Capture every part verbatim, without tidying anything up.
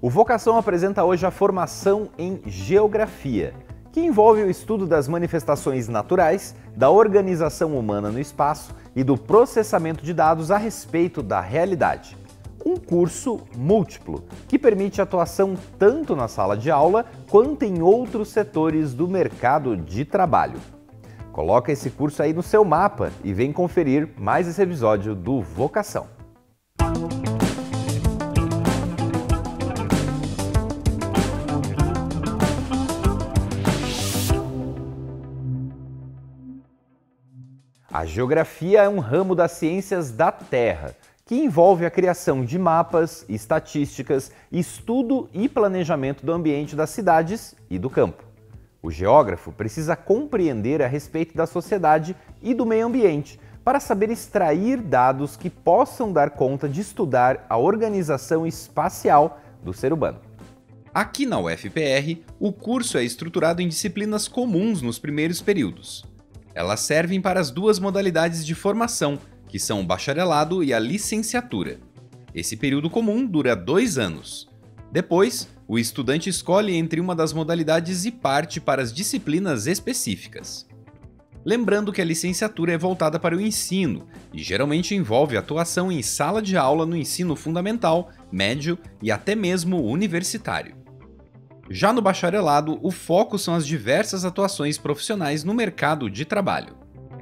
O Vocação apresenta hoje a formação em Geografia, que envolve o estudo das manifestações naturais, da organização humana no espaço e do processamento de dados a respeito da realidade. Um curso múltiplo, que permite atuação tanto na sala de aula quanto em outros setores do mercado de trabalho. Coloca esse curso aí no seu mapa e vem conferir mais esse episódio do Vocação. A geografia é um ramo das ciências da Terra, que envolve a criação de mapas, estatísticas, estudo e planejamento do ambiente das cidades e do campo. O geógrafo precisa compreender a respeito da sociedade e do meio ambiente para saber extrair dados que possam dar conta de estudar a organização espacial do ser humano. Aqui na U F P R, o curso é estruturado em disciplinas comuns nos primeiros períodos. Elas servem para as duas modalidades de formação, que são o bacharelado e a licenciatura. Esse período comum dura dois anos. Depois, o estudante escolhe entre uma das modalidades e parte para as disciplinas específicas. Lembrando que a licenciatura é voltada para o ensino e geralmente envolve atuação em sala de aula no ensino fundamental, médio e até mesmo universitário. Já no bacharelado, o foco são as diversas atuações profissionais no mercado de trabalho.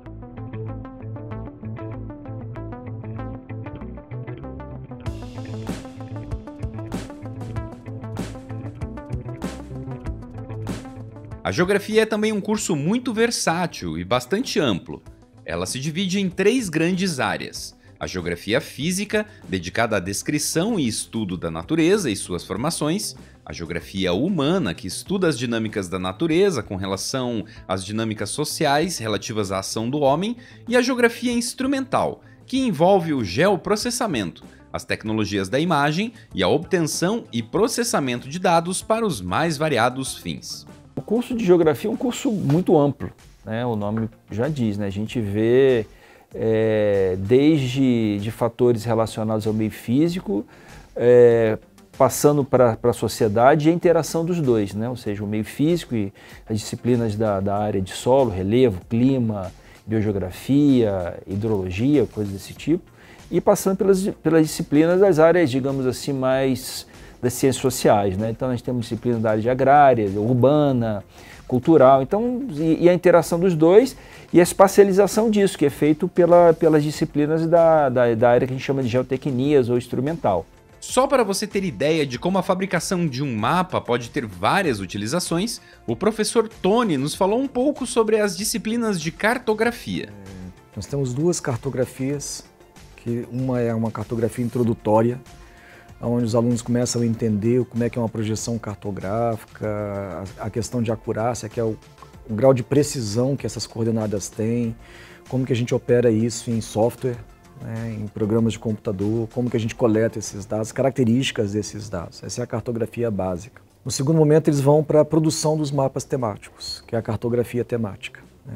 A geografia é também um curso muito versátil e bastante amplo. Ela se divide em três grandes áreas: a geografia física, dedicada à descrição e estudo da natureza e suas formações; a geografia humana, que estuda as dinâmicas da natureza com relação às dinâmicas sociais relativas à ação do homem; e a geografia instrumental, que envolve o geoprocessamento, as tecnologias da imagem e a obtenção e processamento de dados para os mais variados fins. O curso de Geografia é um curso muito amplo, né? O nome já diz, né? A gente vê é, desde de fatores relacionados ao meio físico, é, passando para a sociedade e a interação dos dois, né? Ou seja, o meio físico e as disciplinas da, da área de solo, relevo, clima, biogeografia, hidrologia, coisas desse tipo, e passando pelas, pelas disciplinas das áreas, digamos assim, mais das ciências sociais, né? Então nós temos disciplinas da área de agrária, urbana, cultural, então, e, e a interação dos dois e a espacialização disso, que é feito pela, pelas disciplinas da, da, da área que a gente chama de geotecnias ou instrumental. Só para você ter ideia de como a fabricação de um mapa pode ter várias utilizações, o professor Tony nos falou um pouco sobre as disciplinas de cartografia. É, nós temos duas cartografias, que uma é uma cartografia introdutória, onde os alunos começam a entender como é que é uma projeção cartográfica, a questão de acurácia, que é o, o grau de precisão que essas coordenadas têm, como que a gente opera isso em software, né, em programas de computador, como que a gente coleta esses dados, características desses dados. Essa é a cartografia básica. No segundo momento, eles vão para a produção dos mapas temáticos, que é a cartografia temática, né.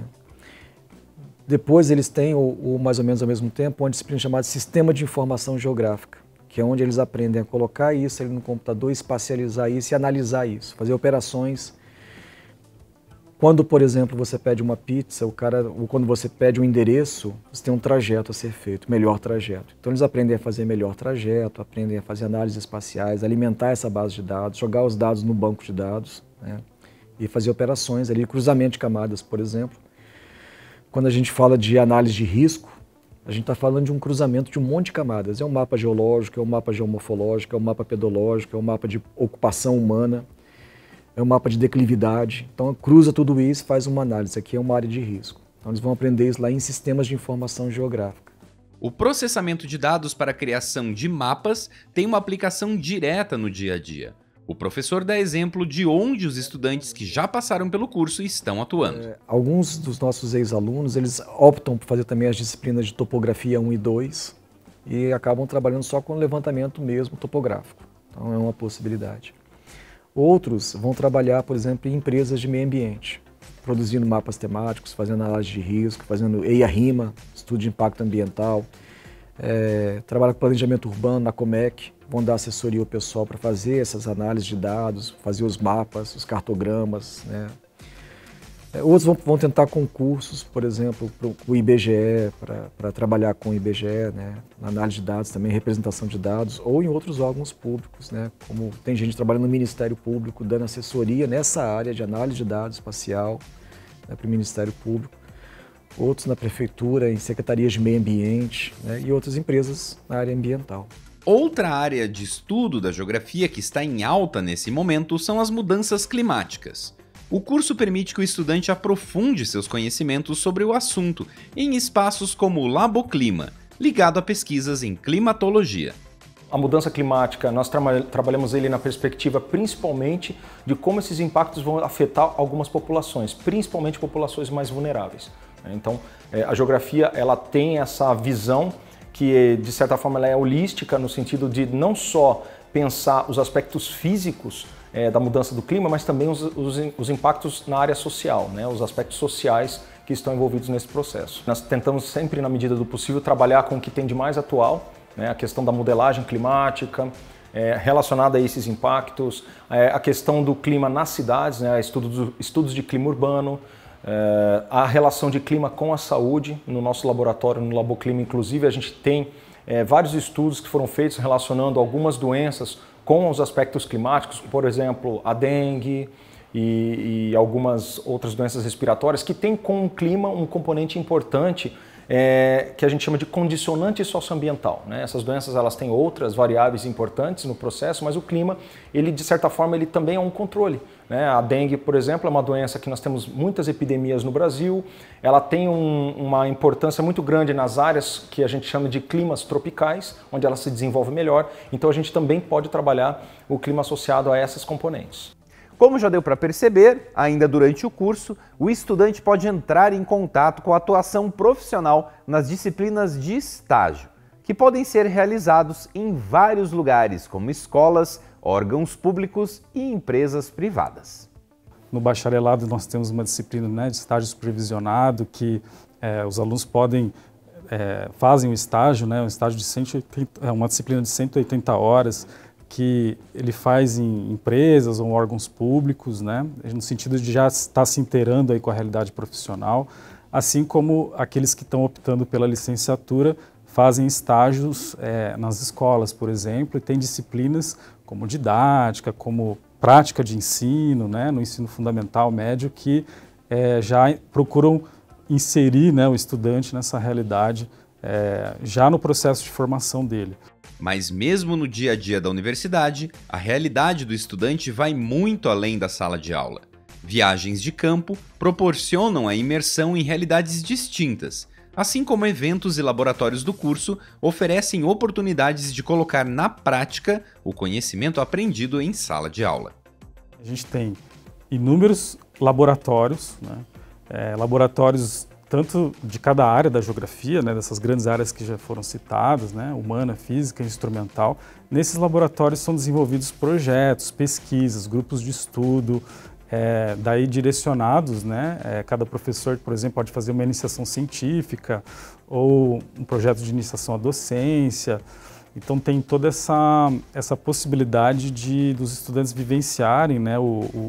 Depois eles têm, ou, ou mais ou menos ao mesmo tempo, uma disciplina chamada Sistema de Informação Geográfica, que é onde eles aprendem a colocar isso ali no computador, espacializar isso e analisar isso, fazer operações. Quando, por exemplo, você pede uma pizza, o cara, ou quando você pede um endereço, você tem um trajeto a ser feito, melhor trajeto. Então eles aprendem a fazer melhor trajeto, aprendem a fazer análises espaciais, alimentar essa base de dados, jogar os dados no banco de dados, né, e fazer operações ali, cruzamento de camadas, por exemplo. Quando a gente fala de análise de risco, a gente está falando de um cruzamento de um monte de camadas. É um mapa geológico, é um mapa geomorfológico, é um mapa pedológico, é um mapa de ocupação humana, é um mapa de declividade. Então cruza tudo isso e faz uma análise. Aqui é uma área de risco. Então eles vão aprender isso lá em sistemas de informação geográfica. O processamento de dados para a criação de mapas tem uma aplicação direta no dia a dia. O professor dá exemplo de onde os estudantes que já passaram pelo curso estão atuando. É, alguns dos nossos ex-alunos, eles optam por fazer também as disciplinas de topografia um e dois e acabam trabalhando só com levantamento mesmo topográfico. Então é uma possibilidade. Outros vão trabalhar, por exemplo, em empresas de meio ambiente, produzindo mapas temáticos, fazendo análise de risco, fazendo E I A-RIMA, estudo de impacto ambiental, é, trabalha com planejamento urbano na Comec, vão dar assessoria ao pessoal para fazer essas análises de dados, fazer os mapas, os cartogramas, né? Outros vão, vão tentar concursos, por exemplo, para o I B G E, para trabalhar com o I B G E, né, na análise de dados, também representação de dados, ou em outros órgãos públicos, né, como tem gente trabalhando no Ministério Público, dando assessoria nessa área de análise de dados espacial, né, para o Ministério Público, outros na Prefeitura, em secretarias de meio ambiente, né, e outras empresas na área ambiental. Outra área de estudo da geografia que está em alta nesse momento são as mudanças climáticas. O curso permite que o estudante aprofunde seus conhecimentos sobre o assunto em espaços como o Laboclima, ligado a pesquisas em climatologia. A mudança climática, nós tra trabalhamos ele na perspectiva principalmente de como esses impactos vão afetar algumas populações, principalmente populações mais vulneráveis. Então, a geografia ela tem essa visão que, de certa forma, ela é holística no sentido de não só pensar os aspectos físicos É, da mudança do clima, mas também os, os, os impactos na área social, né, os aspectos sociais que estão envolvidos nesse processo. Nós tentamos sempre, na medida do possível, trabalhar com o que tem de mais atual, né, a questão da modelagem climática, é, relacionada a esses impactos, é, a questão do clima nas cidades, né, estudos, estudos de clima urbano, é, a relação de clima com a saúde. No nosso laboratório, no Laboclima, inclusive, a gente tem é, vários estudos que foram feitos relacionando algumas doenças com os aspectos climáticos, por exemplo, a dengue e, e algumas outras doenças respiratórias que têm com o clima um componente importante é, que a gente chama de condicionante socioambiental, né? Essas doenças elas têm outras variáveis importantes no processo, mas o clima, ele de certa forma, ele também é um controle, né? A dengue, por exemplo, é uma doença que nós temos muitas epidemias no Brasil, ela tem um, uma importância muito grande nas áreas que a gente chama de climas tropicais, onde ela se desenvolve melhor, então a gente também pode trabalhar o clima associado a essas componentes. Como já deu para perceber, ainda durante o curso, o estudante pode entrar em contato com a atuação profissional nas disciplinas de estágio, que podem ser realizados em vários lugares, como escolas, órgãos públicos e empresas privadas. No bacharelado nós temos uma disciplina, né, de estágio supervisionado, que é, os alunos podem, é, fazem o estágio, né, um estágio de cento e oitenta, é uma disciplina de cento e oitenta horas, que ele faz em empresas ou órgãos públicos, né, no sentido de já estar se inteirando aí com a realidade profissional, assim como aqueles que estão optando pela licenciatura fazem estágios é, nas escolas, por exemplo, e tem disciplinas como didática, como prática de ensino, né, no ensino fundamental, médio, que é, já procuram inserir, né, o estudante nessa realidade é, já no processo de formação dele. Mas mesmo no dia a dia da universidade, a realidade do estudante vai muito além da sala de aula. Viagens de campo proporcionam a imersão em realidades distintas, assim como eventos e laboratórios do curso oferecem oportunidades de colocar na prática o conhecimento aprendido em sala de aula. A gente tem inúmeros laboratórios, né? é, laboratórios tanto de cada área da geografia, né, dessas grandes áreas que já foram citadas, né, humana, física, instrumental. Nesses laboratórios são desenvolvidos projetos, pesquisas, grupos de estudo, é, daí direcionados, né, é, cada professor, por exemplo, pode fazer uma iniciação científica ou um projeto de iniciação à docência. Então tem toda essa, essa possibilidade de, dos estudantes vivenciarem, né, o, o,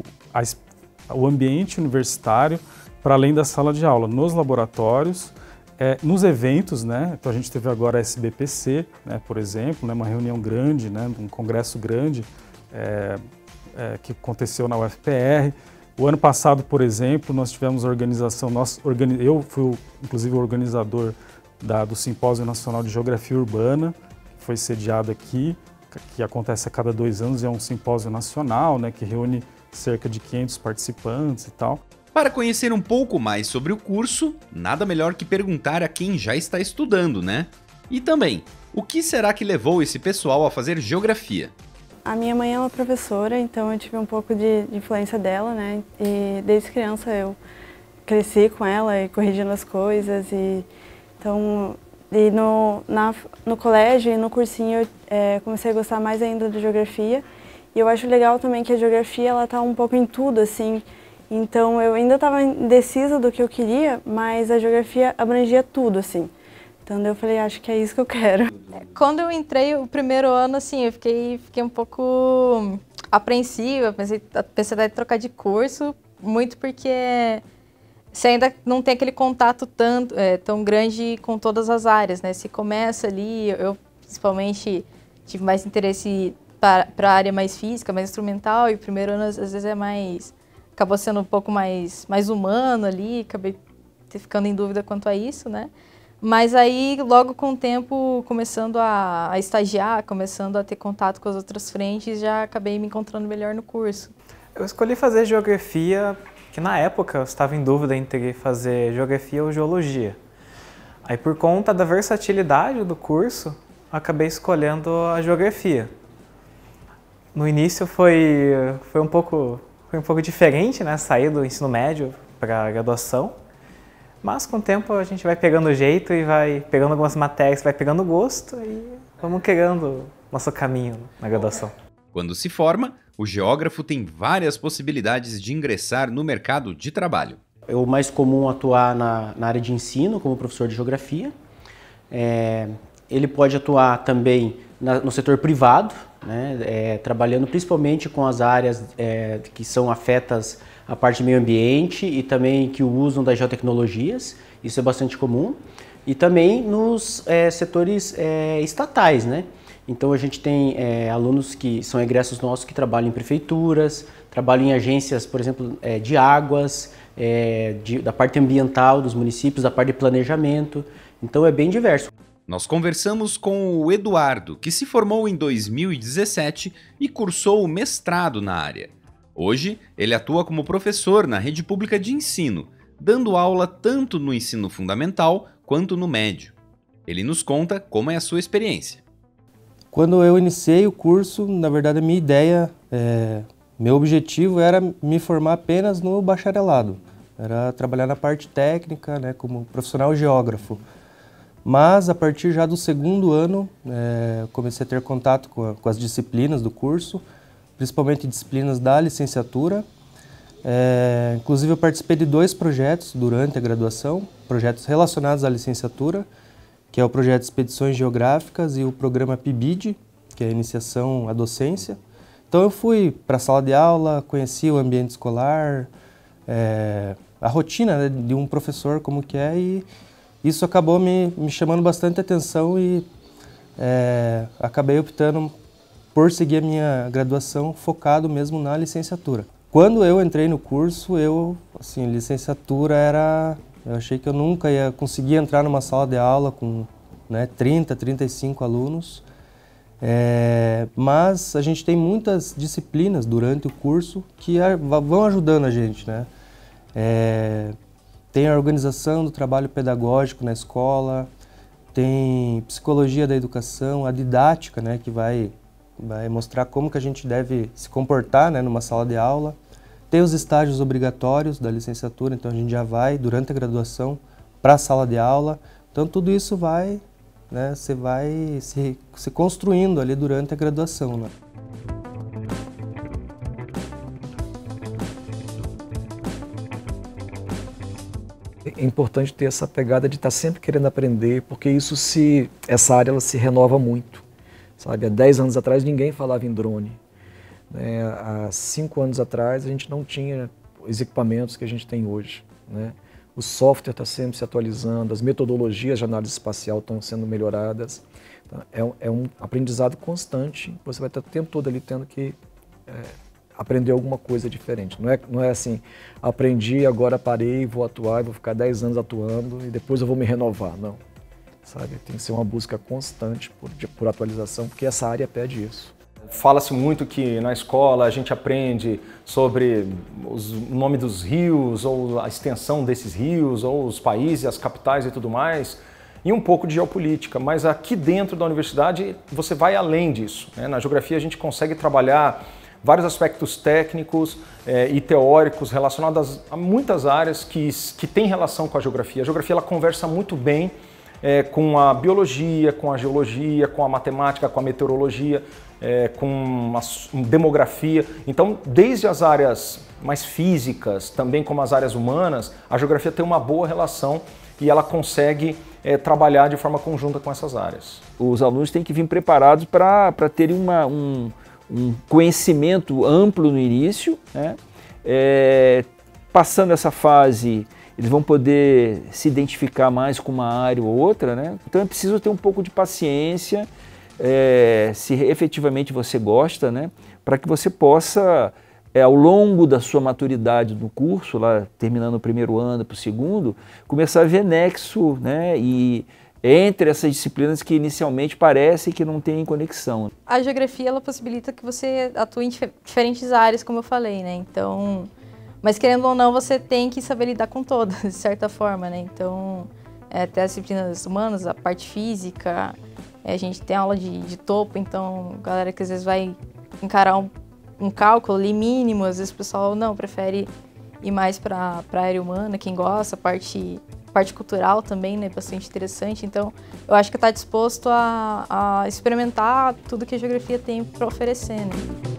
a, o ambiente universitário para além da sala de aula, nos laboratórios, é, nos eventos, né? Então a gente teve agora a S B P C, né, por exemplo, né, uma reunião grande, né, um congresso grande é, é, que aconteceu na U F P R. O ano passado, por exemplo, nós tivemos a organização, nós, organi eu fui inclusive o organizador da, do Simpósio Nacional de Geografia Urbana, que foi sediado aqui, que acontece a cada dois anos, é um simpósio nacional, né, que reúne cerca de quinhentos participantes e tal. Para conhecer um pouco mais sobre o curso, nada melhor que perguntar a quem já está estudando, né? E também, o que será que levou esse pessoal a fazer geografia? A minha mãe é uma professora, então eu tive um pouco de, de influência dela, né? E desde criança eu cresci com ela e corrigindo as coisas. E, então, e no, na, no colégio e no cursinho eu é, comecei a gostar mais ainda de geografia. E eu acho legal também que a geografia ela tá um pouco em tudo, assim. Então eu ainda estava indecisa do que eu queria, mas a geografia abrangia tudo, assim. Então eu falei, acho que é isso que eu quero. Quando eu entrei o primeiro ano, assim, eu fiquei, fiquei um pouco apreensiva, pensei, pensei até em trocar de curso, muito porque você ainda não tem aquele contato tanto, é, tão grande com todas as áreas, né? Se começa ali, eu principalmente tive mais interesse para a área mais física, mais instrumental, e o primeiro ano às vezes é mais, acabou sendo um pouco mais, mais humano ali, acabei ficando em dúvida quanto a isso, né? Mas aí, logo com o tempo, começando a, a estagiar, começando a ter contato com as outras frentes, já acabei me encontrando melhor no curso. Eu escolhi fazer geografia, que na época eu estava em dúvida entre fazer geografia ou geologia. Aí, por conta da versatilidade do curso, acabei escolhendo a geografia. No início foi, foi, um, pouco, foi um pouco diferente, né? Sair do ensino médio para a graduação. Mas com o tempo a gente vai pegando o jeito e vai pegando algumas matérias, vai pegando gosto e vamos criando nosso caminho na graduação. Quando se forma, o geógrafo tem várias possibilidades de ingressar no mercado de trabalho. É o mais comum atuar na, na área de ensino, como professor de geografia. É, ele pode atuar também na, no setor privado, né, é, trabalhando principalmente com as áreas é, que são afetas à parte de meio ambiente e também que usam das geotecnologias, isso é bastante comum. E também nos é, setores é, estatais, né? Então a gente tem é, alunos que são egressos nossos que trabalham em prefeituras, trabalham em agências, por exemplo, é, de águas, é, de, da parte ambiental dos municípios, da parte de planejamento. Então é bem diverso. Nós conversamos com o Eduardo, que se formou em dois mil e dezessete e cursou o mestrado na área. Hoje, ele atua como professor na rede pública de ensino, dando aula tanto no ensino fundamental quanto no médio. Ele nos conta como é a sua experiência. Quando eu iniciei o curso, na verdade a minha ideia, é, meu objetivo era me formar apenas no bacharelado. Era trabalhar na parte técnica, né, como profissional geógrafo. Mas a partir já do segundo ano, é, comecei a ter contato com, a, com as disciplinas do curso, principalmente disciplinas da licenciatura. É, inclusive eu participei de dois projetos durante a graduação, projetos relacionados à licenciatura, que é o projeto Expedições Geográficas e o programa P I B I D, que é a Iniciação à Docência. Então eu fui para a sala de aula, conheci o ambiente escolar, é, a rotina, né, de um professor como que é, e isso acabou me, me chamando bastante atenção e é, acabei optando por seguir a minha graduação focado mesmo na licenciatura. Quando eu entrei no curso, eu, assim, licenciatura era... Eu achei que eu nunca ia conseguir entrar numa sala de aula com, né, trinta, trinta e cinco alunos. É, mas a gente tem muitas disciplinas durante o curso que a, vão ajudando a gente, né? É, tem a organização do trabalho pedagógico na escola, tem psicologia da educação, a didática, né, que vai... vai mostrar como que a gente deve se comportar, né, numa sala de aula. Tem os estágios obrigatórios da licenciatura, então a gente já vai, durante a graduação, para a sala de aula. Então tudo isso vai, né, você vai se, se construindo ali durante a graduação, né? É importante ter essa pegada de estar sempre querendo aprender, porque isso se, essa área ela se renova muito. Sabe, há dez anos atrás ninguém falava em drone. Né? Há cinco anos atrás a gente não tinha os equipamentos que a gente tem hoje. Né? O software está sempre se atualizando, as metodologias de análise espacial estão sendo melhoradas. Então, é, um, é um aprendizado constante, você vai estar o tempo todo ali tendo que é, aprender alguma coisa diferente. Não é, não é assim, aprendi, agora parei, vou atuar, vou ficar dez anos atuando e depois eu vou me renovar. Não. Sabe? Tem que ser uma busca constante por, por atualização, porque essa área pede isso. Fala-se muito que na escola a gente aprende sobre os, o nome dos rios, ou a extensão desses rios, ou os países, as capitais e tudo mais, e um pouco de geopolítica, mas aqui dentro da universidade você vai além disso. Né? Na geografia a gente consegue trabalhar vários aspectos técnicos eh, e teóricos relacionados a muitas áreas que, que têm relação com a geografia. A geografia ela conversa muito bem É, com a biologia, com a geologia, com a matemática, com a meteorologia, é, com a demografia. Então, desde as áreas mais físicas, também como as áreas humanas, a geografia tem uma boa relação e ela consegue é, trabalhar de forma conjunta com essas áreas. Os alunos têm que vir preparados para terem uma, um, um conhecimento amplo no início, né? É, passando essa fase, eles vão poder se identificar mais com uma área ou outra, né? Então é preciso ter um pouco de paciência, é, se efetivamente você gosta, né? Para que você possa, é, ao longo da sua maturidade do curso, lá terminando o primeiro ano para o segundo, começar a ver nexo, né? E entre essas disciplinas que inicialmente parecem que não têm conexão. A geografia, ela possibilita que você atue em dif- diferentes áreas, como eu falei, né? Então, mas querendo ou não, você tem que saber lidar com todas, de certa forma, né? Então, é, até as disciplinas humanas, a parte física, é, a gente tem aula de, de topo, então, galera que às vezes vai encarar um, um cálculo ali mínimo, às vezes o pessoal não, prefere ir mais para a área humana, quem gosta, a parte... parte cultural também, né, bastante interessante. Então, eu acho que está disposto a, a experimentar tudo que a geografia tem para oferecer, né?